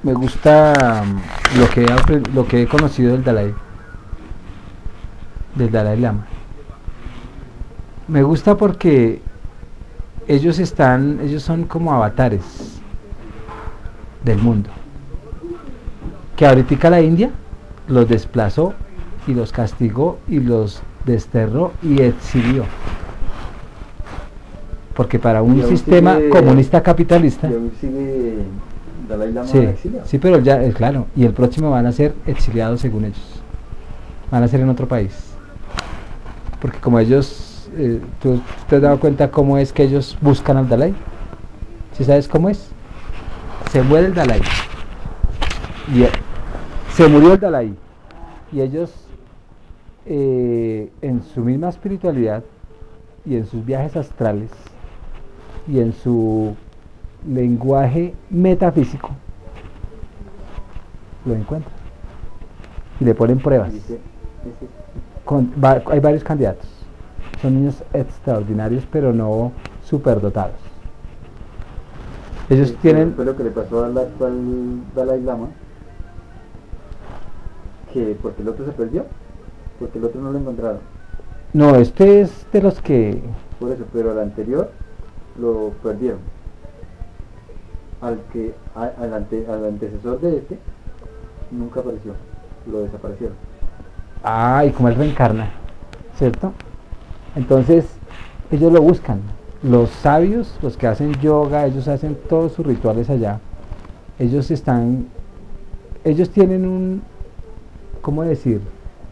me gusta lo que he conocido del Dalai Lama. Me gusta porque ellos son como avatares del mundo. Que ahorita la India los desplazó y los castigó y los desterró y exilió. Porque para un sistema comunista capitalista. ¿Y aún sigue Dalai Lama Sí, exiliado? sí, pero ya, claro, y el próximo van a ser exiliados según ellos. Van a ser en otro país. Porque como ellos, ¿tú te has dado cuenta cómo es que ellos buscan al Dalai? ¿Sí sabes cómo es? Se muere el Dalai. Se murió el Dalai. Y ellos, en su misma espiritualidad y en sus viajes astrales y en su lenguaje metafísico, lo encuentran y le ponen pruebas. Hay varios candidatos, son niños extraordinarios, pero no superdotados. Ellos tienen. Fue lo que le pasó al actual Dalai Lama, que porque el otro se perdió, porque el otro no lo encontraron. No, este es de los que. Por eso, pero al anterior lo perdieron. Al antecesor de este nunca apareció, lo desaparecieron. Ah, y como él reencarna, ¿cierto? Entonces ellos lo buscan. Los sabios, los que hacen yoga, ellos hacen todos sus rituales allá. Ellos tienen ¿cómo decir?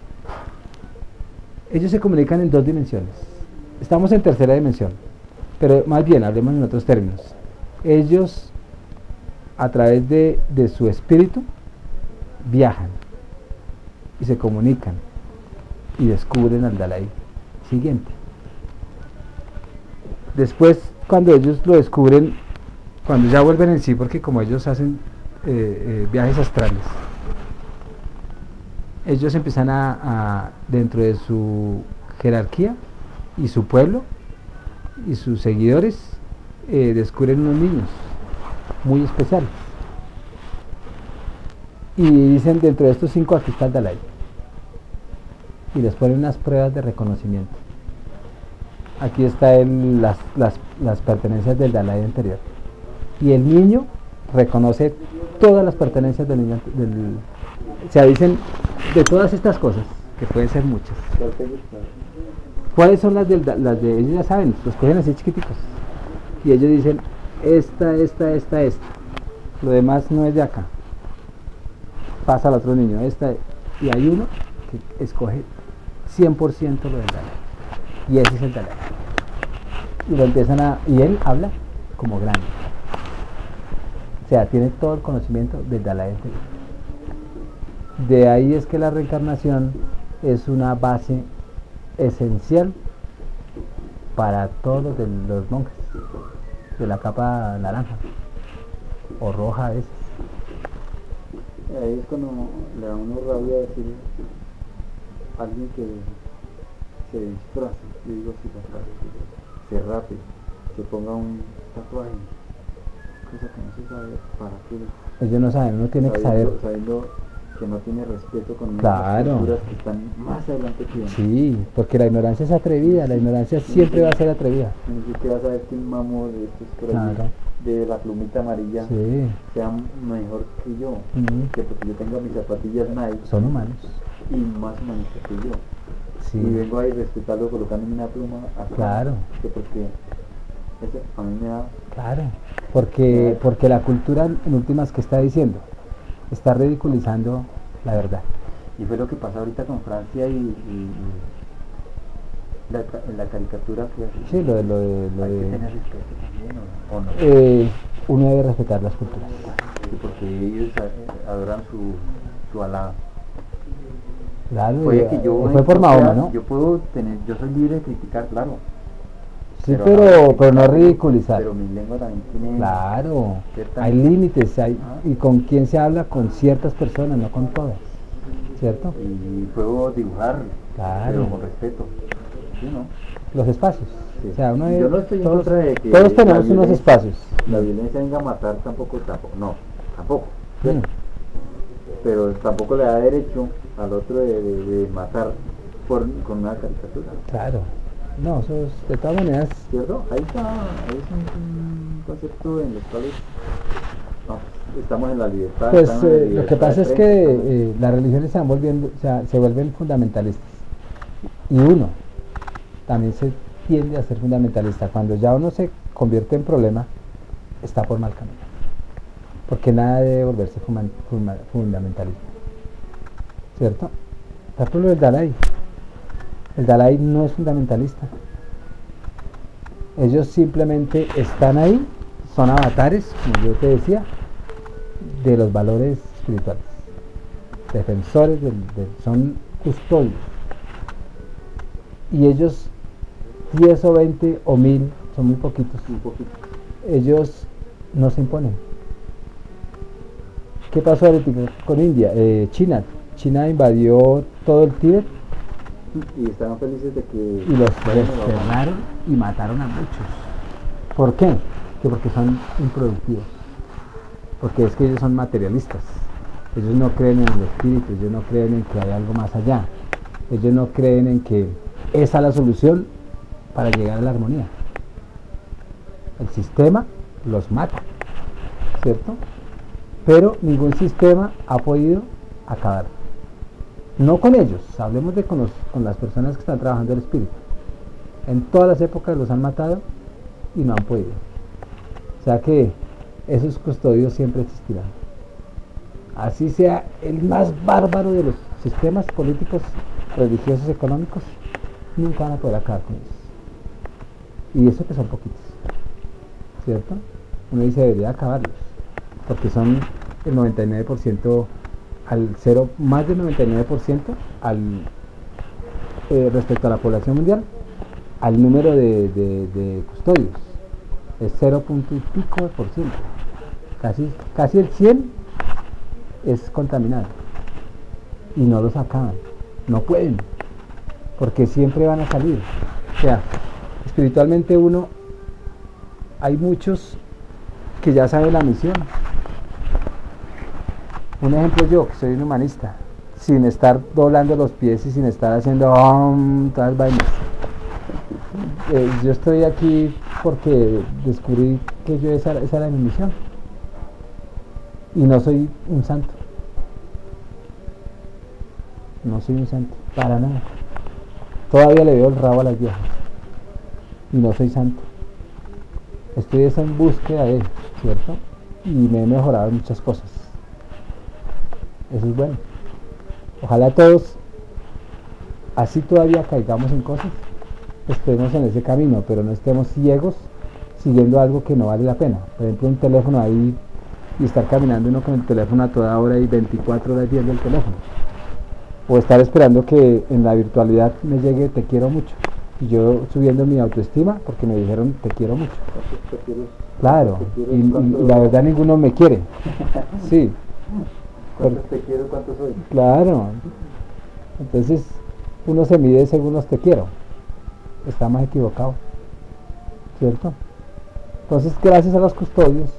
Ellos se comunican en dos dimensiones. Estamos en tercera dimensión, pero más bien hablemos en otros términos. Ellos, a través de su espíritu, viajan y se comunican y descubren al Dalai siguiente. Después, cuando ellos lo descubren, cuando ya vuelven en sí, porque como ellos hacen viajes astrales, ellos empiezan dentro de su jerarquía y su pueblo y sus seguidores, descubren unos niños muy especiales y dicen: dentro de estos 5 aquí está el Dalai, y les ponen unas pruebas de reconocimiento. Aquí están las pertenencias del Dalai anterior, y el niño reconoce todas las pertenencias del niño o sea, dicen de todas estas cosas, que pueden ser muchas. ¿Cuáles son las de ellos? Ya saben, los cogen así chiquiticos y ellos dicen: esta. Lo demás no es de acá. Pasa al otro niño, y hay uno que escoge 100% lo del Dalai, y ese es el Dalai. Y lo empiezan y él habla como grande. O sea, tiene todo el conocimiento del Dalai anterior. De ahí es que la reencarnación es una base esencial para todos los monjes de la capa naranja o roja a veces. Ahí es cuando le da uno rabia decir a alguien que se disfrace, yo digo se rape, se ponga un tatuaje, cosa que no se sabe para qué. Ellos no saben, uno tiene que saber. Sabiendo que no tiene respeto con Claro. las culturas que están más adelante que uno. Sí, porque la ignorancia es atrevida, la ignorancia siempre va a ser atrevida. Ni siquiera vas a ver que un mamo de estos por allí, Claro. de la plumita amarilla, Sí. sea mejor que yo, que porque yo tengo mis zapatillas Nike, Son humanos. y más humanista que yo. Sí. Y vengo a respetarlo colocándome una pluma acá, Claro. que porque eso a mí me da. Claro, porque la cultura en últimas, que está diciendo, está ridiculizando la verdad. Y fue lo que pasa ahorita con Francia y la caricatura que hace. Sí, lo de Hay que tener respeto también, ¿o no? uno debe respetar las culturas. Sí, porque ellos adoran su Alá. Claro, Puede que yo fue por Mahoma, ¿no? Yo soy libre de criticar, claro. Sí, pero no ridiculizar. Pero mi lengua también tiene. Claro, hay límites, y con quién se habla, con ciertas personas, no con todas, ¿cierto? Y puedo dibujar, Claro. pero con respeto, ¿sí, no? Los espacios. Sí. O sea, Yo no estoy en contra de que todos tenemos la unos violencia- espacios. La violencia venga a matar, tampoco, no, tampoco. ¿cierto? Pero tampoco le da derecho al otro de matar con una caricatura. Claro. No, eso es, de todas maneras, ¿Cierto? Ahí es un concepto en el cual estamos en la libertad. pues estamos en la lo que libertad pasa de es prensa, que las religiones se vuelven fundamentalistas. Y uno también se tiende a ser fundamentalista. Cuando ya uno se convierte en problema, está por mal camino. Porque nada debe volverse fundamentalismo. ¿Cierto? Por ejemplo, el Dalai. El Dalai no es fundamentalista. Ellos simplemente están ahí, son avatares, como yo te decía, de los valores espirituales. Defensores, son custodios. Y ellos, 10 o 20 o 1000, son muy poquitos. un poquito. Ellos no se imponen. ¿Qué pasó ahorita con India? China invadió todo el Tíbet Y estaban felices de que... y los desterraron y mataron a muchos. ¿Por qué? Que porque son improductivos. Porque es que ellos son materialistas. Ellos no creen en el espíritu, ellos no creen en que hay algo más allá. Ellos no creen en que esa es la solución para llegar a la armonía. El sistema los mata, ¿cierto? Pero ningún sistema ha podido acabar. No con ellos, hablemos de con las personas que están trabajando el espíritu. En todas las épocas los han matado y no han podido. O sea que esos custodios siempre existirán. Así sea el más bárbaro de los sistemas políticos, religiosos, económicos, nunca van a poder acabar con ellos. Y eso que son poquitos, ¿cierto? Uno dice debería acabarlos, porque son el 99%, más del 99% respecto a la población mundial, al número de custodios. Es 0 punto y pico de por ciento. Casi el 100 es contaminado. Y no los acaban. No pueden. Porque siempre van a salir. O sea, espiritualmente hay muchos que ya saben la misión. Un ejemplo, yo que soy un humanista, sin estar doblando los pies y sin estar haciendo todas las vainas. Yo estoy aquí porque descubrí que esa era mi misión. Y no soy un santo. No soy un santo, para nada. Todavía le veo el rabo a las viejas. Y no soy santo. Estoy en búsqueda de, ¿cierto? Y me he mejorado en muchas cosas. Eso es bueno. Ojalá todos, así todavía caigamos en cosas, estemos en ese camino, pero no estemos ciegos siguiendo algo que no vale la pena. Por ejemplo, un teléfono ahí y estar caminando uno con el teléfono a toda hora y 24 horas viendo el teléfono. O estar esperando que en la virtualidad me llegue te quiero mucho. Y yo subiendo mi autoestima porque me dijeron te quiero mucho. Claro, y la verdad ninguno me quiere. Sí. ¿Cuántos te quiero? ¿Cuántos soy? Claro. Entonces uno se mide según los te quiero. Está más equivocado, ¿cierto? Entonces gracias a los custodios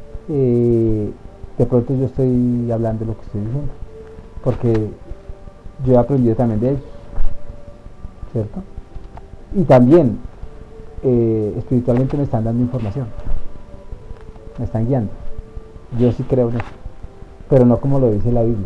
de pronto yo estoy hablando de lo que estoy diciendo, porque yo he aprendido también de ellos, ¿cierto? Y también espiritualmente me están dando información, me están guiando. Yo sí creo en eso, pero no como lo dice la Biblia.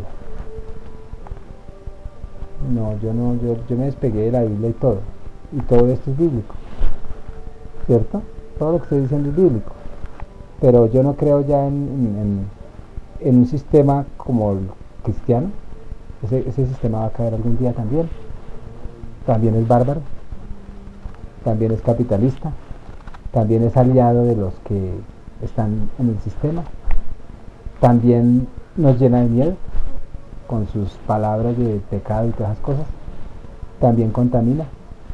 No, yo me despegué de la Biblia y todo esto es bíblico, ¿cierto? Todo lo que estoy diciendo es bíblico, pero yo no creo ya en un sistema como el cristiano. Ese sistema va a caer algún día también. También es bárbaro, también es capitalista, también es aliado de los que están en el sistema, también nos llena de miedo con sus palabras de pecado y todas esas cosas, también contamina.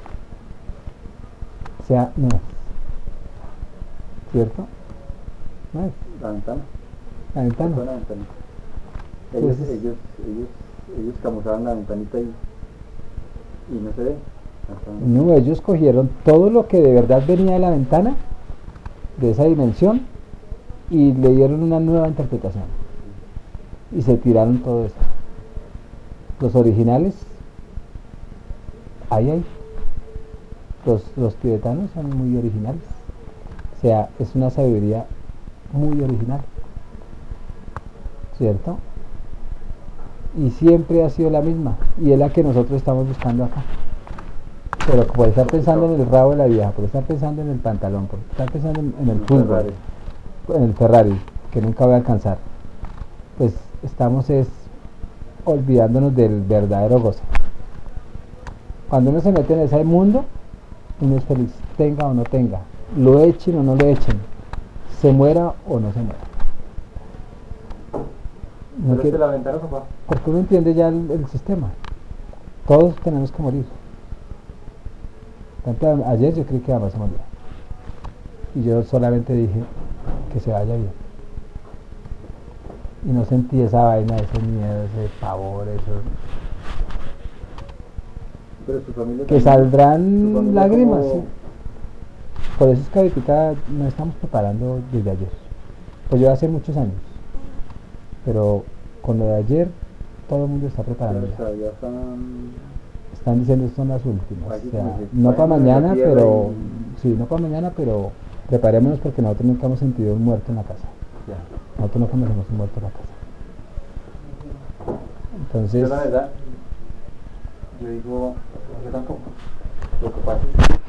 O sea, no es, ¿cierto? No es. La ventana. La ventana. La ventana. Ellos camuflaban la ventanita y no se ve. No, ellos cogieron todo lo que de verdad venía de la ventana, de esa dimensión, y le dieron una nueva interpretación. y se tiraron todo esto. Los originales, ahí hay. Los tibetanos son muy originales. O sea, es una sabiduría muy original, ¿cierto? Y siempre ha sido la misma, y es la que nosotros estamos buscando acá. Pero por estar pensando en el rabo de la vieja, por estar pensando en el pantalón, por estar pensando en el fútbol, en el Ferrari, que nunca voy a alcanzar, pues estamos olvidándonos del verdadero gozo. Cuando uno se mete en ese mundo, uno es feliz, tenga o no tenga, lo echen o no lo echen, se muera o no se muera. No ¿Pero la ventana, papá? Porque uno entiende ya el sistema. Todos tenemos que morir. Tanto ayer yo creí que vamos a morir. Y yo solamente dije que se vaya bien. Y no sentí esa vaina, ese miedo, ese pavor, eso. Pero su familia Que saldrán familia lágrimas, como... sí. Por eso es que ahorita nos estamos preparando desde ayer. Pues yo hace muchos años. Pero con lo de ayer, todo el mundo está preparando. O sea, ya están diciendo que son las últimas. Aquí O sea, como que no para vayan a la mañana, tierra pero... Sí, no para mañana, pero preparémonos porque nosotros nunca hemos sentido un muerto en la casa. Ya. Nosotros no conocemos un muerto en la casa. Entonces... Yo la verdad, yo digo, yo tampoco. Lo que pasa es que